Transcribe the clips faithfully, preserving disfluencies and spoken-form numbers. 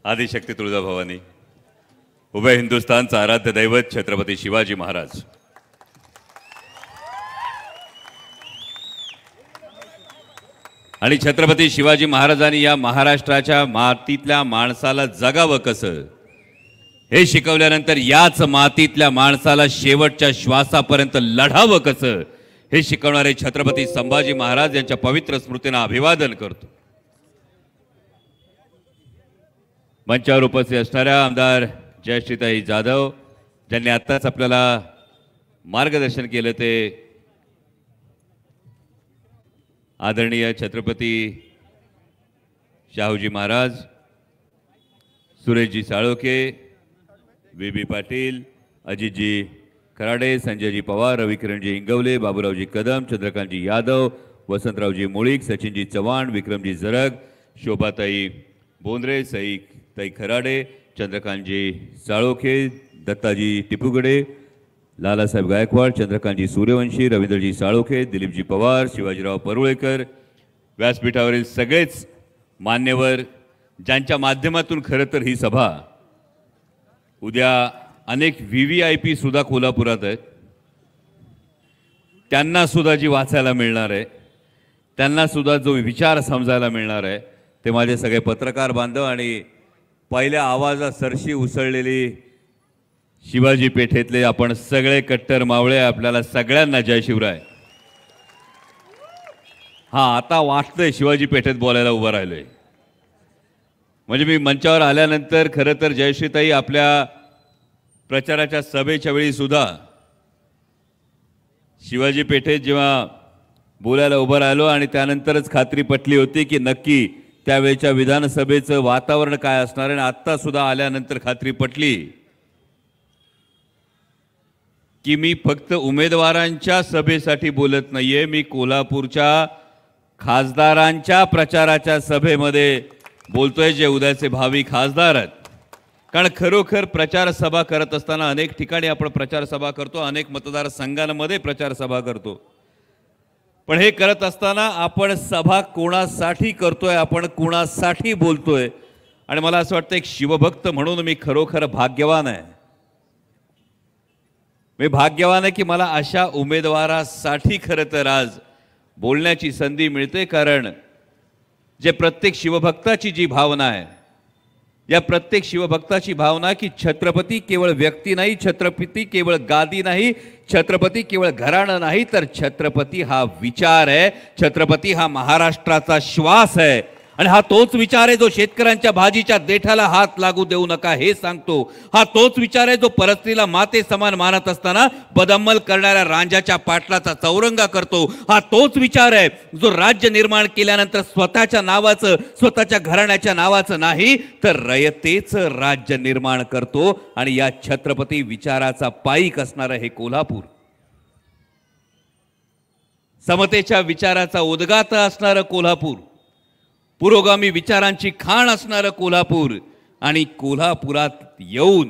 आदिशक्ती तुळजाभवानी, उभय हिंदुस्थानचा आराध्य दैवत छत्रपती शिवाजी महाराज, आणि छत्रपती शिवाजी महाराजांनी या महाराष्ट्राच्या मातीतल्या माणसाला जगावं कसं हे शिकवल्यानंतर याच मातीतल्या माणसाला शेवटच्या श्वासापर्यंत लढावं कसं हे शिकवणारे छत्रपती संभाजी महाराज यांच्या पवित्र स्मृतींना अभिवादन करतो। मंचावर उपस्थित असणाऱ्या आमदार जयश्रीताई जाधव ज्यांनी आत्ताच आपल्याला मार्गदर्शन केलं ते आदरणीय छत्रपती शाहूजी महाराज, सुरेशजी साळोखे, वी बी पाटील, अजितजी खराडे, संजयजी पवार, रविकिरणजी इंगवले, बाबूरावजी कदम, चंद्रकांतजी यादव, वसंतरावजी मुळीक, सचिनजी चव्हाण, विक्रमजी जरग, शोभाताई बोंद्रे, सई ताई खराडे, चंद्रकांतजी साळोखे, दत्ताजी टिपुगडे, लालासाहेब गायकवाड, चंद्रकांतजी सूर्यवंशी, रवींद्रजी साळोखे, दिलीपजी पवार, शिवाजीराव परुळेकर, व्यासपीठावरील सगळेच मान्यवर ज्यांच्या माध्यमातून खरं तर ही सभा उद्या अनेक व्ही व्ही आय पी सुद्धा कोल्हापुरात आहेत, त्यांना सुद्धा जी वाचायला मिळणार आहे, त्यांना सुद्धा जो विचार समजायला मिळणार आहे ते माझे सगळे पत्रकार बांधव आणि पहिल्या आवाजा सरशी उसळलेली शिवाजी पेठेतले आपण सगळे कट्टर मावळे, आपल्याला सगळ्यांना जय शिवराय। हा आता वाटतंय शिवाजी पेठेत बोलायला उभं राहिलोय, म्हणजे मी मंचावर आल्यानंतर खरं तर जयश्रीताई आपल्या प्रचाराच्या सभेच्या वेळी सुद्धा शिवाजी पेठेत जेव्हा बोलायला उभं राहिलो आणि त्यानंतरच खात्री पटली होती की नक्की त्यावेळेच्या विधानसभेचं वातावरण काय असणार आहे, आणि आत्ता सुद्धा आल्यानंतर खात्री पटली की मी फक्त उमेदवारांच्या सभेसाठी बोलत नाहीये, मी कोल्हापूरच्या खासदारांच्या प्रचाराच्या सभेमध्ये बोलतोय जे उद्याचे भावी खासदार आहेत। कारण खरोखर प्रचार सभा करत असताना अनेक ठिकाणी आपण प्रचार सभा करतो, अनेक मतदारसंघांमध्ये प्रचार सभा करतो, पण हे करत असताना आपण सभा कोणासाठी करतोय, आपण कोणासाठी बोलतोय, आणि मला असं वाटतं एक शिवभक्त म्हणून मी खरोखर भाग्यवान आहे। मी भाग्यवान आहे की मला अशा उमेदवारासाठी खरं तर आज बोलण्याची संधी मिळते, कारण जे प्रत्येक शिवभक्ताची जी भावना आहे, या प्रत्येक शिवभक्ताची भावना की छत्रपती केवळ व्यक्ती नाही, छत्रपती केवळ गादी नाही, छत्रपती केवळ घराणं नाही, तर छत्रपती हा विचार आहे, छत्रपती हा महाराष्ट्राचा श्वास आहे, आणि हा तोच विचार आहे जो शेतकऱ्यांच्या भाजीच्या देठाला हात लागू देऊ नका हे सांगतो, हा तोच विचार आहे जो परस्त्रीला माते समान मानत असताना बदअमल करणाऱ्या रांजाच्या पाटलाचा चौरंगा करतो, हा तोच विचार आहे जो राज्य निर्माण केल्यानंतर स्वतःच्या नावाचं, स्वतःच्या घराण्याच्या नावाचं नाही तर रयतेचं राज्य निर्माण करतो, आणि या छत्रपती विचाराचा पाईक असणारं हे कोल्हापूर, समतेच्या विचाराचा उद्गात असणारं कोल्हापूर, पुरोगामी विचारांची खाण असणारं कोल्हापूर, आणि कोल्हापुरात येऊन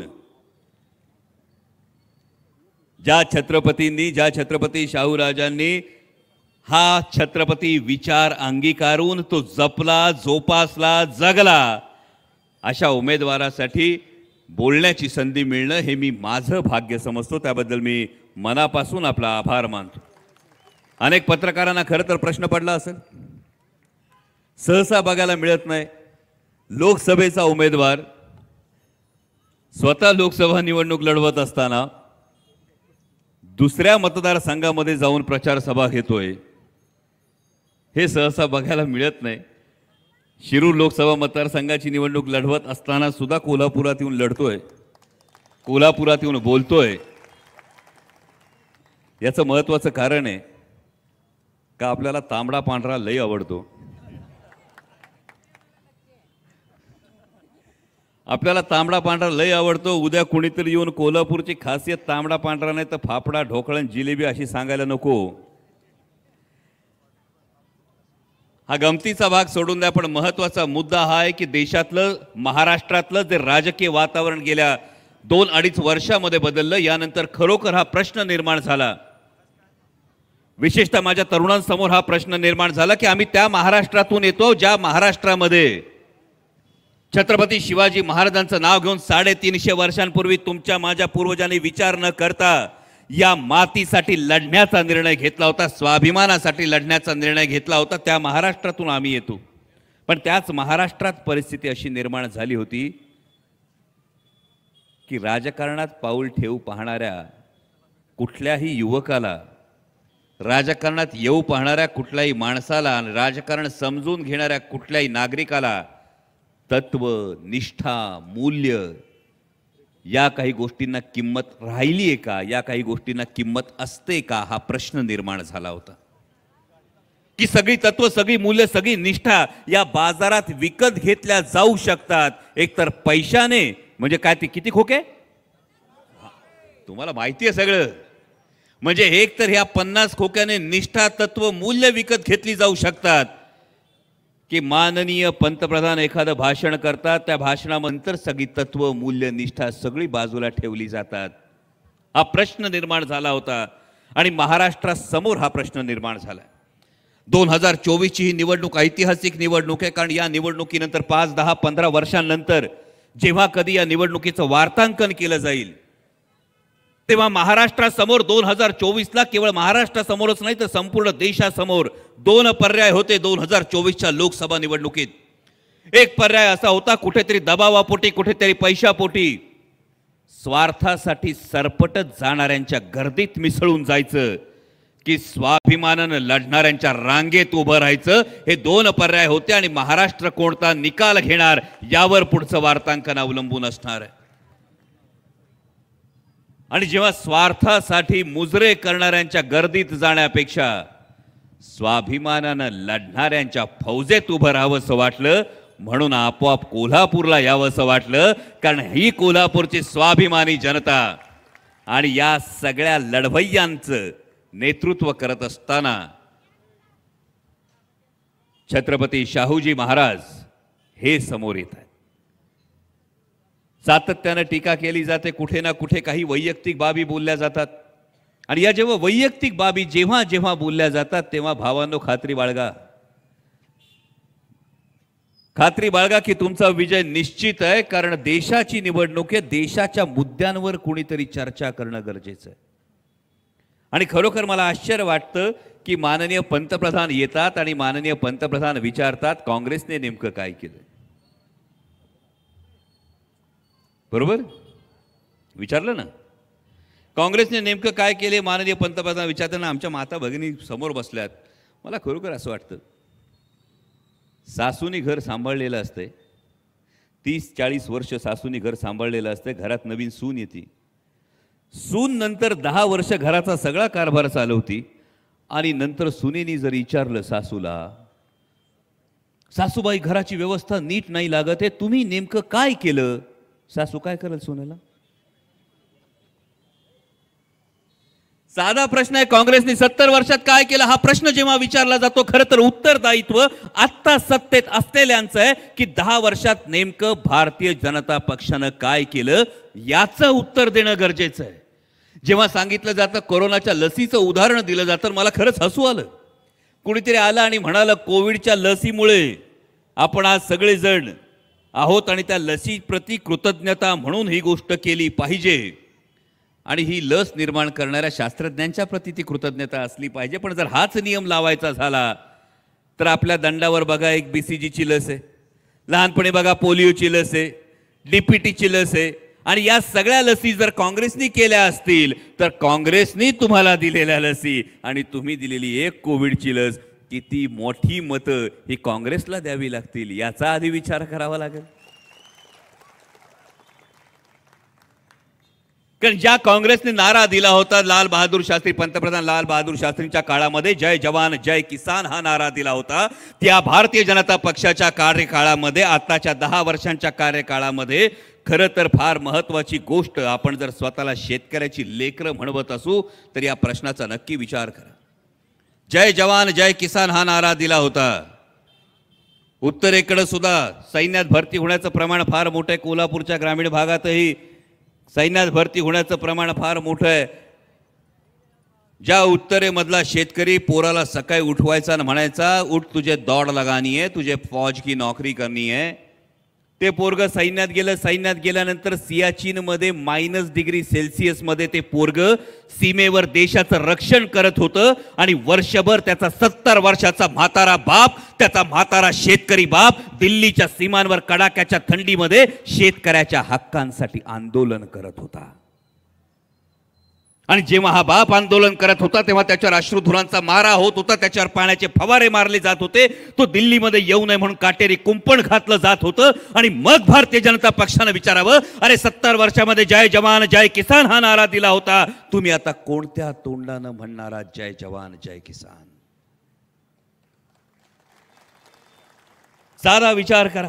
ज्या छत्रपतींनी, ज्या छत्रपती शाहूराजांनी हा छत्रपती विचार अंगीकारून तो जपला, जोपासला, जगला, अशा उमेदवारासाठी बोलण्याची संधी मिळणं हे मी माझं भाग्य समजतो, त्याबद्दल मी मनापासून आपला आभार मानतो। अनेक पत्रकारांना खरं तर प्रश्न पडला असेल, सहसा बघायला मिळत नाही लोकसभेचा उमेदवार स्वतः लोकसभा निवडणूक लढवत असताना दुसऱ्या मतदारसंघामध्ये जाऊन प्रचार सभा घेतोय, हे सहसा बघायला मिळत नाही। शिरूर लोकसभा मतदारसंघाची निवडणूक लढवत असताना सुद्धा कोल्हापुरात येऊन लढतोय, कोल्हापुरात येऊन बोलतोय। याचं महत्त्वाचं कारण आहे का आपल्याला तांबडा पांढरा लय आवडतो, आपल्याला तांबडा पांढरा लय आवडतो। उद्या कोणीतरी येऊन कोल्हापूरची खासियत तांबडा पांढरा नाही तर फाफडा, ढोकळण, जिलेबी अशी सांगायला नको। हा गमतीचा भाग सोडून द्या, पण महत्त्वाचा मुद्दा हा आहे की देशातलं, महाराष्ट्रातलं जे राजकीय वातावरण गेल्या दोन अडीच वर्षामध्ये बदललं, यानंतर खरोखर हा प्रश्न निर्माण झाला, विशेषतः माझ्या तरुणांसमोर हा प्रश्न निर्माण झाला की आम्ही त्या महाराष्ट्रातून येतो ज्या महाराष्ट्रामध्ये छत्रपती शिवाजी महाराजांचं नाव घेऊन साडेतीनशे वर्षांपूर्वी तुमच्या माझ्या पूर्वजांनी विचार न करता या मातीसाठी लढण्याचा निर्णय घेतला होता, स्वाभिमानासाठी लढण्याचा निर्णय घेतला होता. त्या महाराष्ट्रातून आम्ही येतो. पण त्याच महाराष्ट्रात परिस्थिती अशी निर्माण झाली होती की राजकारणात पाऊल ठेवू पाहणाऱ्या कुठल्याही युवकाला, राजकारणात येऊ पाहणाऱ्या कुठल्याही माणसाला आणि राजकारण समजून घेणाऱ्या कुठल्याही नागरिकाला तत्व, निष्ठा, मूल्य या काही गोष्टींना किंमत राहिली आहे का, या काही गोष्टींना किंमत असते का, हा प्रश्न निर्माण झाला होता. की सगळी तत्व, सगळी मूल्य, सगळी निष्ठा या बाजारात विकत घेतल्या जाऊ शकतात, एकतर पैशाने, म्हणजे काय ते किती खोके तुम्हाला माहिती आहे सगळं. म्हणजे एक तर ह्या पन्नास खोक्याने निष्ठा, तत्व, मूल्य विकत घेतली जाऊ शकतात, की माननीय पंतप्रधान एखादं भाषण करतात, त्या भाषणानंतर सगळी तत्व, मूल्य, निष्ठा सगळी बाजूला ठेवली जातात. हा प्रश्न निर्माण झाला होता आणि महाराष्ट्रासमोर हा प्रश्न निर्माण झाला. दोन हजार चोवीसची ही निवडणूक ऐतिहासिक निवडणूक आहे. कारण या निवडणुकीनंतर पाच दहा पंधरा वर्षांनंतर जेव्हा कधी या निवडणुकीचं वार्तांकन केलं जाईल तेव्हा महाराष्ट्रासमोर दोन हजार चोवीसला केवळ महाराष्ट्रासमोरच नाही तर संपूर्ण देशासमोर दोन पर्याय होते. दोन हजार चोवीसच्या लोकसभा निवडणुकीत एक पर्याय असा होता, कुठेतरी दबावापोटी, कुठेतरी पैशापोटी, स्वार्थासाठी सरपटत जाणाऱ्यांच्या गर्दीत मिसळून जायचं की स्वाभिमानानं लढणाऱ्यांच्या रांगेत उभं राहायचं. हे दोन पर्याय होते आणि महाराष्ट्र कोणता निकाल घेणार यावर पुढचं वार्तांकन अवलंबून असणार आहे. आणि जेव्हा स्वार्थासाठी मुजरे करणाऱ्यांच्या गर्दीत जाण्यापेक्षा स्वाभिमानानं लढणाऱ्यांच्या फौजेत उभं राहावंसं वाटलं, म्हणून आपोआप कोल्हापूरला यावंसं वाटलं. कारण ही कोल्हापूरची स्वाभिमानी जनता आणि या सगळ्या लढवय्यांचं नेतृत्व करत असताना छत्रपती शाहूजी महाराज हे समोर येत आहेत. सातत्यानं टीका केली जाते, कुठे ना कुठे काही वैयक्तिक बाबी बोलल्या जातात. आणि या जेव्हा वैयक्तिक बाबी जेव्हा जेव्हा बोलल्या जातात तेव्हा भावांनो खात्री बाळगा, खात्री बाळगा की तुमचा विजय निश्चित आहे. कारण देशाची निवडणूक आहे, देशाच्या मुद्द्यांवर कुणीतरी चर्चा करणं गरजेचं आहे. आणि खरोखर मला आश्चर्य वाटतं की माननीय पंतप्रधान येतात आणि माननीय पंतप्रधान विचारतात काँग्रेसने नेमकं काय केलं. बरोबर विचारलं ना, काँग्रेसने नेमकं काय केले. माननीय पंतप्रधान विचारताना आमच्या माता भगिनी समोर बसल्यात. मला खरोखर असं वाटतं, सासूनी घर सांभाळलेलं असते, तीस चाळीस वर्ष सासूनी घर सांभाळलेलं असते, घरात नवीन सून येते, सून नंतर दहा वर्ष घराचा सगळा कारभार चालवती आणि नंतर सुनेनी जर विचारलं सासूला, सासूबाई घराची व्यवस्था नीट नाही लागत आहे, तुम्ही नेमकं काय केलं, सासू काय करेल सुनेला. साधा प्रश्न आहे, काँग्रेसने सत्तर वर्षात काय केलं हा प्रश्न जेव्हा विचारला जातो, खरं तर उत्तरदायित्व आत्ता सत्तेत असलेल्यांचं आहे की दहा वर्षात नेमकं भारतीय जनता पक्षानं काय केलं याचं उत्तर देणं गरजेचं आहे. जेव्हा सांगितलं जातं, कोरोनाच्या लसीचं उदाहरण दिलं जातं, मला खरंच हसू आलं. कुणीतरी आलं आणि म्हणालं कोविडच्या लसीमुळे आपण आज सगळेजण आहोत आणि त्या लसीप्रती कृतज्ञता म्हणून ही गोष्ट केली पाहिजे आणि ही लस निर्माण करणाऱ्या शास्त्रज्ञांच्या प्रती ती कृतज्ञता असली पाहिजे. पण जर हाच नियम लावायचा झाला तर आपल्या दंडावर बघा एक बीसीजीची लस आहे, लहानपणी बघा पोलिओची लस आहे, डीपीटीची लस आहे. आणि या सगळ्या लसी जर काँग्रेसनी केल्या असतील तर काँग्रेसनी तुम्हाला दिलेल्या लसी आणि तुम्ही दिलेली एक कोविडची लस, किती मोठी मतं ही काँग्रेसला द्यावी लागतील याचा आधी विचार करावा लागेल. कारण ज्या काँग्रेसने नारा दिला होता लाल बहादूर शास्त्री, पंतप्रधान लाल बहादूर शास्त्रींच्या काळामध्ये जय जवान जय किसान हा नारा दिला होता, त्या भारतीय जनता पक्षाच्या कार्यकाळामध्ये आताच्या दहा वर्षांच्या कार्यकाळामध्ये खरं तर फार महत्त्वाची गोष्ट, आपण जर स्वतःला शेतकऱ्याची लेकरं म्हणवत असू तर या प्रश्नाचा नक्की विचार करा. जय जवान जय किसान हा नारा दिला होता. उत्तरेकडे सुद्धा सैन्यात भरती होण्याचं प्रमाण फार मोठं आहे, कोल्हापूरच्या ग्रामीण भागातही सैन्यात भरती होण्याचं प्रमाण फार मोठं आहे. ज्या उत्तरेमधला शेतकरी पोराला सकाळी उठवायचा आणि म्हणायचा उठ तुझे दौड़ लगानी है, तुझे फौज की नौकरी करनी है, ते पोरग सैन्यात गेलं. सैन्यात गेल्यानंतर सियाचीन मध्ये मायनस डिग्री सेल्सिअस मध्ये ते पोरग सीमेवर देशाचं रक्षण करत होतं आणि वर्षभर त्याचा सत्तर वर्षाचा म्हातारा बाप, त्याचा म्हातारा शेतकरी बाप दिल्लीच्या सीमांवर कडाक्याच्या थंडीमध्ये शेतकऱ्याच्या हक्कांसाठी आंदोलन करत होता. आणि जेव्हा हा बाप आंदोलन करत होता तेव्हा त्याच्यावर अश्रुधुरांचा मारा होत होता, त्याच्यावर पाण्याचे फवारे मारले जात होते. तो दिल्लीमध्ये येऊ नये म्हणून काटेरी कुंपण घातलं जात होतं. आणि मग भारतीय जनता पक्षानं विचारावं, अरे सत्तर वर्षामध्ये जय जवान जय किसान हा नारा दिला होता, तुम्ही आता कोणत्या तोंडानं म्हणणारा जय जवान जय किसान? साधा विचार करा.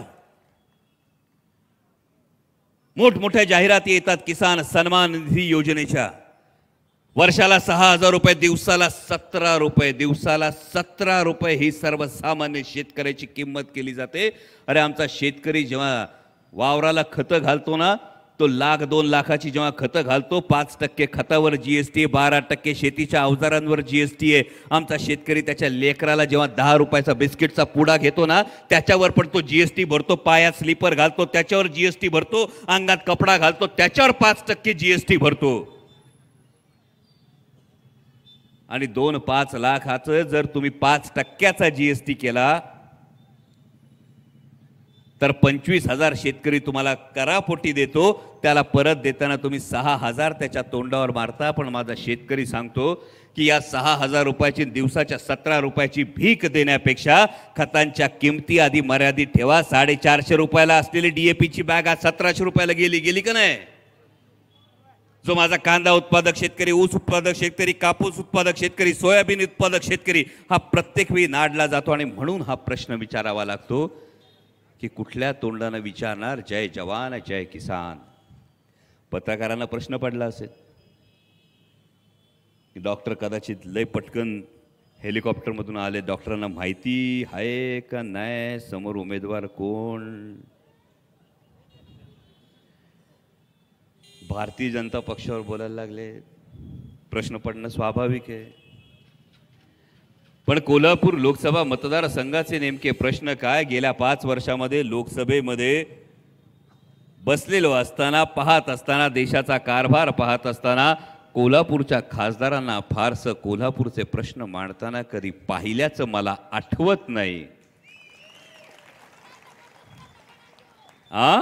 मोठमोठ्या जाहिराती येतात किसान सन्मान निधी योजनेच्या. वर्षाला सहा हजार रुपये, दिवसाला सतरा रुपये, दिवसाला सतरा रुपये ही सर्वसामान्य शेतकऱ्याची किंमत केली जाते. अरे आमचा शेतकरी जेव्हा वावराला खतं घालतो ना, तो लाख दोन लाखाची जेव्हा खतं घालतो, पाच टक्के खतावर जीएसटी आहे, बारा टक्के शेतीच्या अवजारांवर जीएसटी आहे. आमचा शेतकरी त्याच्या लेकराला जेव्हा दहा रुपयाचा बिस्किटचा पुडा घेतो ना, त्याच्यावर पण तो जीएसटी भरतो. पायात स्लीपर घालतो त्याच्यावर जीएसटी भरतो. अंगात कपडा घालतो त्याच्यावर पाच टक्के जीएसटी भरतो. आणि दोन पाच लाखाचं जर तुम्ही पाच टक्क्याचा जीएसटी केला तर पंचवीस हजार शेतकरी तुम्हाला करापोटी देतो. त्याला परत देताना तुम्ही सहा हजार त्याच्या तोंडावर मारता. पण माझा शेतकरी सांगतो की या सहा हजार रुपयाची दिवसाच्या सतरा रुपयाची भीक देण्यापेक्षा खतांच्या किमती आधी मर्यादित ठेवा. साडेचारशे रुपयाला असलेली डीएपीची बॅग आज सतराशे रुपयाला गेली गेली का नाही? जो माझा कांदा उत्पादक शेतकरी, ऊस उत्पादक शेतकरी, कापूस उत्पादक शेतकरी, सोयाबीन उत्पादक शेतकरी हा प्रत्येक वेळी नाडला जातो. आणि म्हणून हा प्रश्न विचारावा लागतो की कुठल्या तोंडानं विचारणार जय जवान जय किसान? पत्रकारांना प्रश्न पडला असेल की डॉक्टर कदाचित लय पटकन हेलिकॉप्टरमधून आले, डॉक्टरांना माहिती आहे का नाही समोर उमेदवार कोण? भारतीय जनता पक्षावर बोलायला लागले. प्रश्न पडणं स्वाभाविक आहे. पण कोल्हापूर लोकसभा मतदारसंघाचे नेमके प्रश्न काय? गेल्या पाच वर्षामध्ये लोकसभेमध्ये बसलेलो असताना, पाहत असताना, देशाचा कारभार पाहत असताना कोल्हापूरच्या खासदारांना फारसं कोल्हापूरचे प्रश्न मांडताना कधी पाहिल्याचं मला आठवत नाही. आ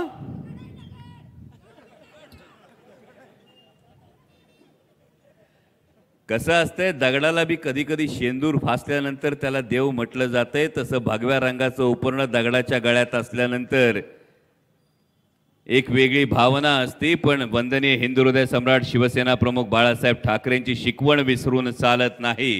कसं असतंय, दगडाला बी कधी कधी शेंदूर फासल्यानंतर त्याला देव म्हटलं जातंय. तसं भगव्या रंगाचं उपर्ण दगडाच्या गळ्यात असल्यानंतर एक वेगळी भावना असते. पण वंदनीय हिंदू हृदय सम्राट शिवसेना प्रमुख बाळासाहेब ठाकरेंची शिकवण विसरून चालत नाही.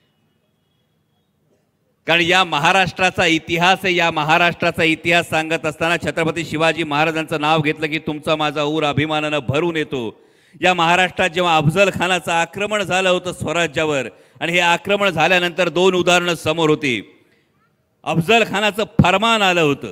कारण या महाराष्ट्राचा इतिहास आहे. या महाराष्ट्राचा इतिहास सांगत असताना छत्रपती शिवाजी महाराजांचं नाव घेतलं की तुमचा माझा ऊर अभिमानानं भरून येतो. या महाराष्ट्रात जेव्हा अफजल खानाचं आक्रमण झालं होतं स्वराज्यावर, आणि हे आक्रमण झाल्यानंतर दोन उदाहरणं समोर होती. अफजल खानाचं फरमान आलं होतं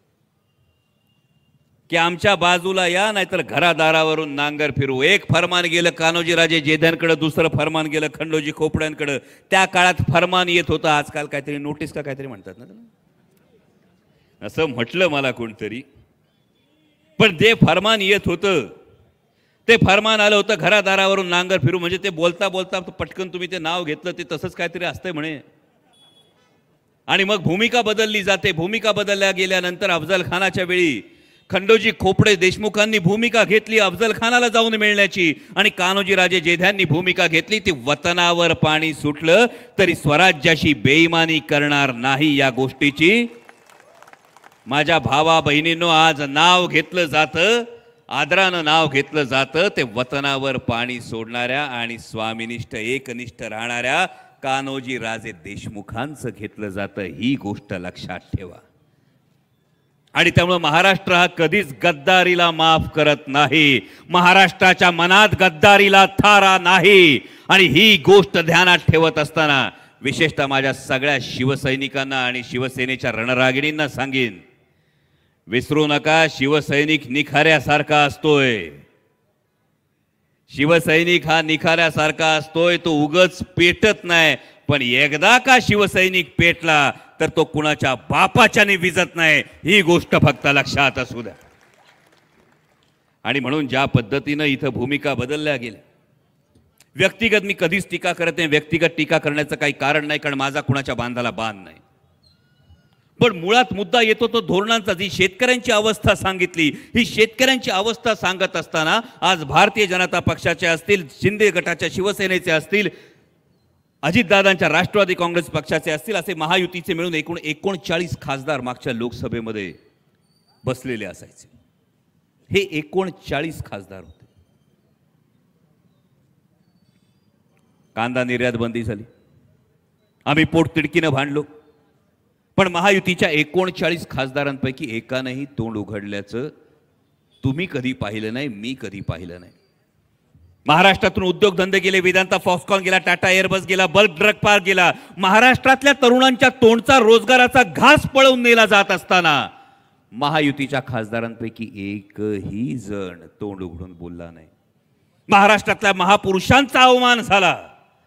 की आमच्या बाजूला या, नाहीतर घरादारावरून नांगर फिरू. एक फरमान गेलं कान्होजी राजे जेध्यांकडे, दुसरं फरमान गेलं खंडोजी खोपड्यांकडे. त्या काळात फरमान येत होतं. आजकाल काहीतरी नोटीस का काहीतरी म्हणतात ना त्याला, असं म्हटलं मला कोणतरी. पण जे फरमान येत होतं ते फरमान आलं होतं घरादारावरून नांगर फिरू. म्हणजे ते बोलता बोलता पटकन तुम्ही ते नाव घेतलं ते तसंच काहीतरी असतंय म्हणे. आणि मग भूमिका बदलली जाते. भूमिका बदलल्या गेल्यानंतर अफजल खानाच्या वेळी खंडोजी खोपडे देशमुखांनी भूमिका घेतली अफजल खानाला जाऊन मिळण्याची, आणि कान्होजी राजे जेध्यांनी भूमिका घेतली ती वतनावर पाणी सुटलं तरी स्वराज्याशी बेईमानी करणार नाही या गोष्टीची. माझ्या भावा बहिणींनो, आज नाव घेतलं जातं, आदरानं नाव घेतलं जातं ते वतनावर पाणी सोडणाऱ्या आणि स्वामिनिष्ठ एकनिष्ठ राहणाऱ्या कान्होजी राजे देशमुखांचं घेतलं जातं. ही गोष्ट लक्षात ठेवा. आणि त्यामुळे महाराष्ट्र हा कधीच गद्दारीला माफ करत नाही. महाराष्ट्राच्या मनात गद्दारीला थारा नाही. आणि ही गोष्ट ध्यानात ठेवत असताना विशेषतः माझ्या सगळ्या शिवसैनिकांना आणि शिवसेनेच्या रणरागिणींना सांगेन, विसरू नका, शिवसैनिक निखाऱ्यासारखा असतोय. शिवसैनिक हा निखाऱ्यासारखा असतोय. तो उगच पेटत नाही. पण एकदा का शिवसैनिक पेटला तर तो कुणाच्या बापाच्याने विजत नाही, ही गोष्ट फक्त लक्षात असू द्या. आणि म्हणून ज्या पद्धतीनं इथं भूमिका बदलल्या गेल्या, व्यक्तिगत मी कधीच टीका करत नाही, व्यक्तिगत टीका करण्याचं काही कारण नाही, कारण माझा कुणाच्या बांधाला बांध नाही. पण मुळात मुद्दा येतो तो धोरणांचा. जी शेतकऱ्यांची अवस्था सांगितली, ही शेतकऱ्यांची अवस्था सांगत असताना आज भारतीय जनता पक्षाचे असतील, शिंदे गटाच्या शिवसेनेचे असतील, अजितदादांच्या राष्ट्रवादी काँग्रेस पक्षाचे असतील, असे महायुतीचे मिळून एकूण एकोणचाळीस खासदार मागच्या लोकसभेमध्ये बसलेले असायचे. हे एकोणचाळीस खासदार होते. कांदा निर्यात बंदी झाली, आम्ही पोटतिडकीनं भांडलो, पण महायुतीच्या एकोणचाळीस खासदारांपैकी एकानंही तोंड उघडल्याचं तुम्ही कधी पाहिलं नाही, मी कधी पाहिलं नाही. महाराष्ट्रातून उद्योगधंदे गेले, वेदांता फॉक्सकॉन गेला, टाटा एअरबस गेला, बल्क ड्रग पार्क गेला. महाराष्ट्रातल्या तरुणांच्या तोंडचा रोजगाराचा घास पळवून नेला जात असताना महायुतीच्या खासदारांपैकी एकही जण तोंड उघडून बोलला नाही. महाराष्ट्रातल्या महापुरुषांचा अवमान झाला.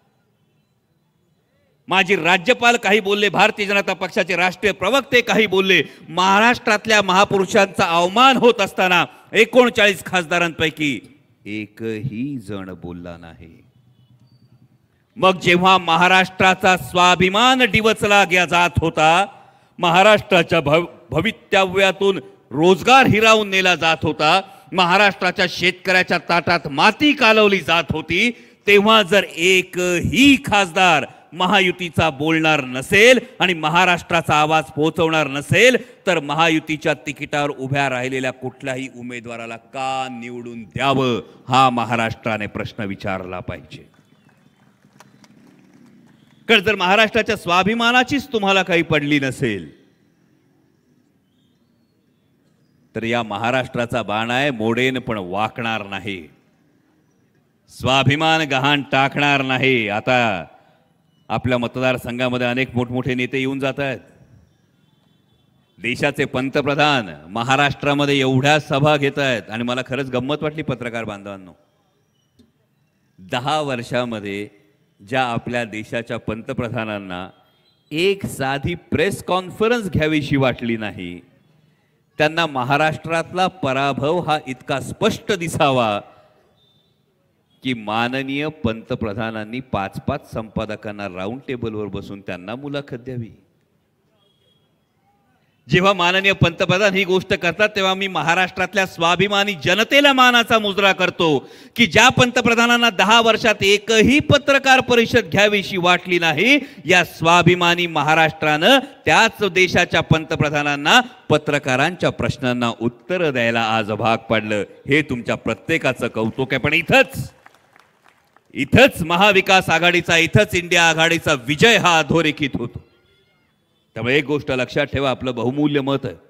माजी राज्यपाल काही बोलले, भारतीय जनता पक्षाचे राष्ट्रीय प्रवक्ते काही बोलले. महाराष्ट्रातल्या महापुरुषांचा अवमान होत असताना एकोणचाळीस खासदारांपैकी एकही जण बोलला नाही. मग जेव्हा महाराष्ट्राचा स्वाभिमान डिवचला गया जात होता, महाराष्ट्राच्या भव भवितव्यातून रोजगार हिरावून नेला जात होता, महाराष्ट्राच्या शेतकऱ्याच्या ताटात माती कालवली जात होती, तेव्हा जर एकही खासदार महायुतीचा बोलणार नसेल आणि महाराष्ट्राचा आवाज पोहोचवणार नसेल, तर महायुतीच्या तिकिटावर उभ्या राहिलेल्या कुठल्याही उमेदवाराला का निवडून द्यावं, हा महाराष्ट्राने प्रश्न विचारला पाहिजे. कारण जर महाराष्ट्राच्या स्वाभिमानाचीच तुम्हाला काही पडली नसेल, तर या महाराष्ट्राचा बाण आहे, मोडेन पण वाकणार नाही, स्वाभिमान गहाण टाकणार नाही. आता आपल्या मतदारसंघामध्ये अनेक मोठमोठे नेते येऊन जात आहेत. देशाचे पंतप्रधान महाराष्ट्रामध्ये एवढ्या सभा घेत आहेत. आणि मला खरंच गंमत वाटली पत्रकार बांधवांनो, दहा वर्षामध्ये ज्या आपल्या देशाच्या पंतप्रधानांना एक साधी प्रेस कॉन्फरन्स घ्यावीशी वाटली नाही, त्यांना महाराष्ट्रातला पराभव हा इतका स्पष्ट दिसावा की माननीय पंतप्रधानांनी पाच पाच संपादकांना राऊंड टेबलवर बसून त्यांना मुलाखत द्यावी. जेव्हा माननीय पंतप्रधान ही गोष्ट करतात, तेव्हा मी महाराष्ट्रातल्या स्वाभिमानी जनतेला मानाचा मुजरा करतो की ज्या पंतप्रधानांना दहा वर्षात एकही पत्रकार परिषद घ्यावीशी वाटली नाही, या स्वाभिमानी महाराष्ट्रानं त्याच देशाच्या पंतप्रधानांना पत्रकारांच्या प्रश्नांना उत्तर द्यायला आज भाग पाडलं. हे तुमच्या प्रत्येकाचं कौतुक आहे. पण इथंच इथंच महाविकास आघाडीचा, इथंच इंडिया आघाडीचा विजय हा अधोरेखित होतो. त्यामुळे एक गोष्ट लक्षात ठेवा, आपलं बहुमूल्य मत आहे.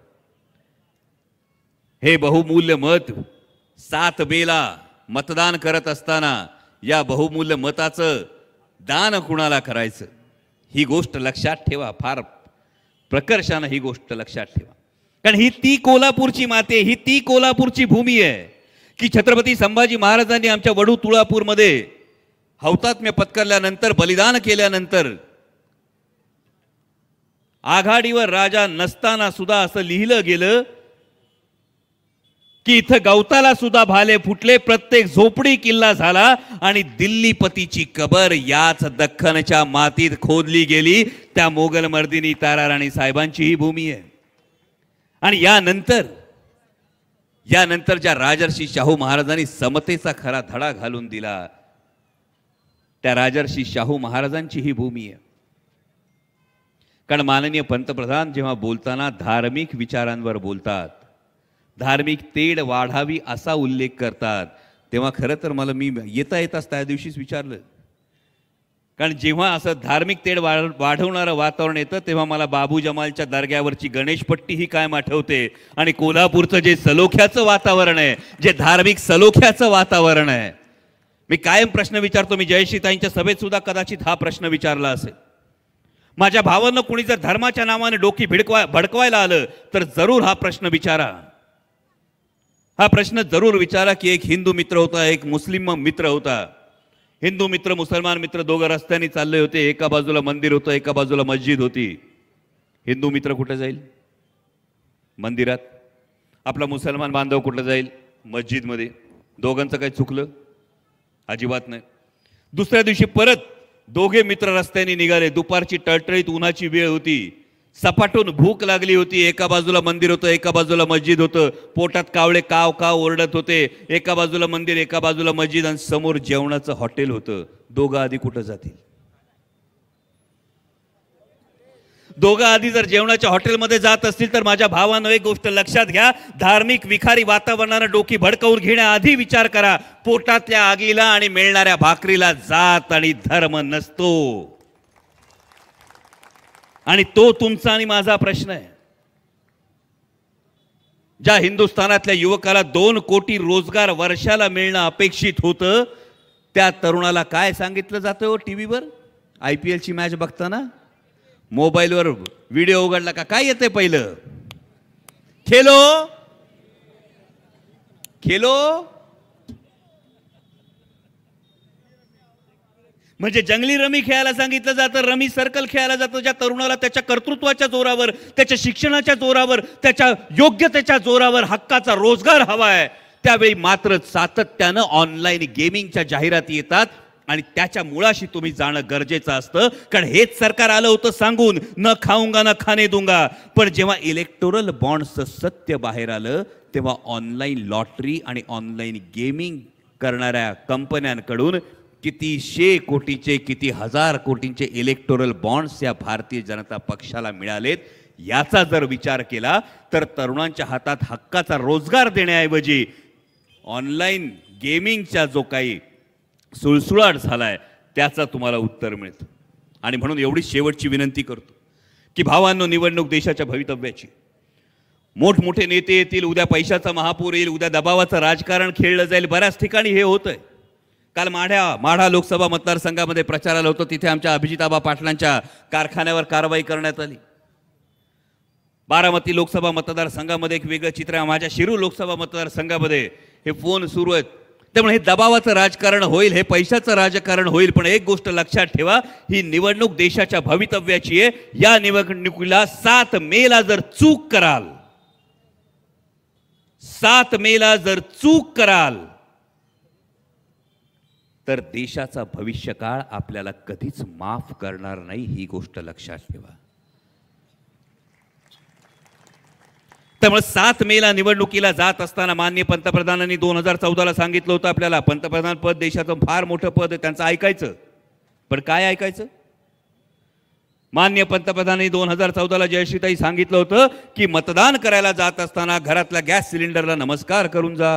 हे बहुमूल्य मत सात बेला मतदान करत असताना या बहुमूल्य मताचं दान कुणाला करायचं, ही गोष्ट लक्षात ठेवा. फार प्रकर्षानं ही गोष्ट लक्षात ठेवा. कारण ही ती कोल्हापूरची माती आहे, ही ती कोल्हापूरची भूमी आहे की छत्रपती संभाजी महाराजांनी आमच्या वडू तुळापूरमध्ये हौतात्म्य पत्करल्यानंतर, बलिदान केल्यानंतर, आघाडीवर राजा नसताना सुद्धा असं लिहिलं गेलं की इथं गवताला सुद्धा भाले फुटले, प्रत्येक झोपडी किल्ला झाला आणि दिल्लीपतीची कबर याच दख्खनच्या मातीत खोदली गेली. त्या मोगल मर्दिनी ताराराणी साहेबांची ही भूमी आहे. आणि यानंतर यानंतर ज्या राजर्षी शाहू महाराजांनी समतेचा खरा धडा घालून दिला, त्या राजर्षी शाहू महाराजांची ही भूमी आहे. कारण माननीय पंतप्रधान जेव्हा बोलताना धार्मिक विचारांवर बोलतात, धार्मिक तेढ वाढावी असा उल्लेख करतात, तेव्हा खरं तर मला मी येता येताच त्या दिवशीच विचारलं. कारण जेव्हा असं धार्मिक तेढ वाढ वाढवणारं वातावरण येतं, तेव्हा मला बाबू जमालच्या दर्ग्यावरची गणेशपट्टी ही कायम आठवते. आणि कोल्हापूरचं जे सलोख्याचं वातावरण आहे, जे धार्मिक सलोख्याचं वातावरण आहे, मी कायम प्रश्न विचारतो. मी जयश्रीताईंच्या सभेत सुद्धा कदाचित हा प्रश्न विचारला असेल. माझ्या भावांना कोणी जर धर्माच्या नावाने डोकी भिडकवा भडकवायला आलं तर जरूर हा प्रश्न विचारा. हा प्रश्न जरूर विचारा की एक हिंदू मित्र होता, एक मुस्लिम मित्र होता. हिंदू मित्र, मुसलमान मित्र दोघं रस्त्याने चालले होते. एका बाजूला मंदिर होतं, एका बाजूला मस्जिद होती. हिंदू मित्र कुठे जाईल? मंदिरात. आपला मुसलमान बांधव कुठे जाईल? मस्जिदमध्ये. दोघांचं काही चुकलं? अजिबात नाही. दुसऱ्या दिवशी परत दोघे मित्र रस्त्याने निघाले. दुपारची टळटळीत उन्हाची वेळ होती. सपाटून भूक लागली होती. एका बाजूला मंदिर होतं, एका बाजूला मस्जिद होतं. पोटात कावळे काव काव ओरडत होते. एका बाजूला मंदिर, एका बाजूला मस्जिद आणि समोर जेवणाचं हॉटेल होतं. दोघं आधी कुठं जातील? दोघं आधी जर जेवणाच्या हॉटेलमध्ये जात असतील तर माझ्या भावानं एक गोष्ट लक्षात घ्या. धार्मिक विखारी वातावरणानं डोकी भडकवून घेण्याआधी विचार करा. पोटातल्या आगीला आणि मिळणाऱ्या भाकरीला जात आणि धर्म नसतो. आणि तो तुमचा आणि माझा प्रश्न आहे. ज्या हिंदुस्थानातल्या युवकाला दोन कोटी रोजगार वर्षाला मिळणं अपेक्षित होतं, त्या तरुणाला काय सांगितलं जातं हो टीव्हीवर? आय पी एलची मॅच बघताना मोबाईलवर व्हिडिओ उघडला का काय येते पहिलं? खेलो खेलो. म्हणजे जंगली रमी खेळायला सांगितलं जातं, रमी सर्कल खेळायला जातं. ज्या तरुणाला त्याच्या कर्तृत्वाच्या जोरावर, त्याच्या शिक्षणाच्या जोरावर, त्याच्या योग्यतेच्या जोरावर हक्काचा रोजगार हवा आहे, त्यावेळी मात्र सातत्यानं ऑनलाईन गेमिंगच्या जाहिराती येतात. आणि त्याच्या मुळाशी तुम्ही जाणं गरजेचं असतं. कारण हेच सरकार आलं होतं सांगून, न खाऊंगा न खाणे दूंगा. पण जेव्हा इलेक्टोरल बॉन्ड्सचं सत्य बाहेर आलं, तेव्हा ऑनलाईन लॉटरी आणि ऑनलाईन गेमिंग करणाऱ्या कंपन्यांकडून कितीशे कोटीचे, किती हजार कोटींचे इलेक्टोरल बॉन्ड्स या भारतीय जनता पक्षाला मिळालेत. याचा जर विचार केला तर तरुणांच्या हातात हक्काचा रोजगार देण्याऐवजी ऑनलाईन गेमिंगच्या जो काही सुळसुळाट झालाय त्याचा तुम्हाला उत्तर मिळतं. आणि म्हणून एवढी शेवटची विनंती करतो की भावांनो, निवडणूक देशाच्या भवितव्याची. मोठमोठे नेते येतील, उद्या पैशाचा महापूर येईल, उद्या दबावाचं राजकारण खेळलं जाईल. बऱ्याच ठिकाणी हे होतंय. काल माढ्या माढा लोकसभा मतदारसंघामध्ये प्रचाराला होतं. तिथे आमच्या अभिजिताबा पाटलांच्या कारखान्यावर कारवाई करण्यात आली. बारामती लोकसभा मतदारसंघामध्ये एक वेगळं चित्र आहे. माझ्या शिरूर लोकसभा मतदारसंघामध्ये हे फोन सुरू आहेत. त्यामुळे हे दबावाचं राजकारण होईल, हे पैशाचं राजकारण होईल. पण एक गोष्ट लक्षात ठेवा, ही निवडणूक देशाच्या भवितव्याची आहे. या निवडणुकीला सात मेला जर चूक कराल, सात मेला जर चूक कराल तर देशाचा भविष्यकाळ आपल्याला कधीच माफ करणार नाही. ही गोष्ट लक्षात ठेवा. त्यामुळे सात मेला निवडणुकीला जात असताना माननीय पंतप्रधानांनी दोन हजार चौदाला सांगितलं होतं आपल्याला, पंतप्रधान पद देशाचं फार मोठं पद आहे, त्यांचं ऐकायचं. पण काय ऐकायचं? माननीय पंतप्रधानांनी दोन हजार चौदाला जयश्रीताई सांगितलं होतं की मतदान करायला जात असताना घरातल्या गॅस सिलेंडरला नमस्कार करून जा.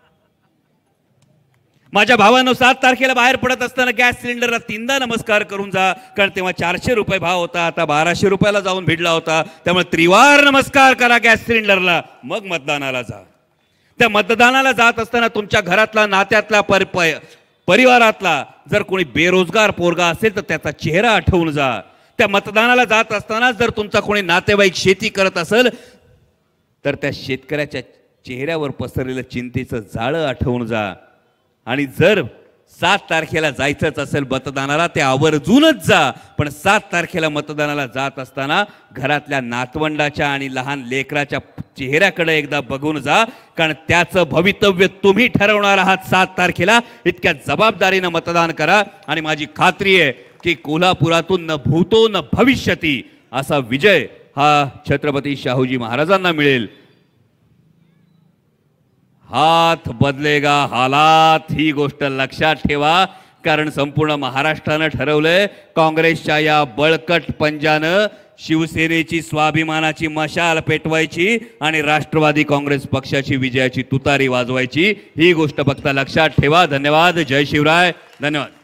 माझ्या भावानं सात तारखेला बाहेर पडत असताना गॅस सिलेंडरला तीनदा नमस्कार करून जा. कारण तेव्हा चारशे रुपये भाव होता, आता बाराशे रुपयाला जाऊन भिडला होता. त्यामुळे त्रिवार नमस्कार करा गॅस सिलेंडरला, मग मतदानाला जा. त्या मतदानाला जात असताना तुमच्या घरातला, नात्यातला, पर परिवारातला जर कोणी बेरोजगार पोरगा असेल तर त्याचा चेहरा आठवून जा. त्या मतदानाला जात असताना जर तुमचा कोणी नातेवाईक शेती करत असेल तर त्या शेतकऱ्याच्या चेहऱ्यावर पसरलेलं चिंतेचं जाळं आठवून जा. आणि जर सात तारखेला जायचंच असेल मतदानाला ते आवर्जूनच जा. पण सात तारखेला मतदानाला जात असताना घरातल्या नातवंडाच्या आणि लहान लेकराच्या चेहऱ्याकडे एकदा बघून जा. कारण त्याचं भवितव्य तुम्ही ठरवणार आहात. सात तारखेला इतक्या जबाबदारीनं मतदान करा. आणि माझी खात्री आहे की कोल्हापुरातून न भूतो न भविष्यती असा विजय हा छत्रपती शाहूजी महाराजांना मिळेल. हात बदलेगा हालात, ही गोष्ट लक्षात ठेवा. कारण संपूर्ण महाराष्ट्रानं ठरवलंय काँग्रेसच्या या बळकट पंजानं शिवसेनेची स्वाभिमानाची मशाल पेटवायची आणि राष्ट्रवादी काँग्रेस पक्षाची विजयाची तुतारी वाजवायची. ही गोष्ट फक्त लक्षात ठेवा. धन्यवाद. जय शिवराय. धन्यवाद.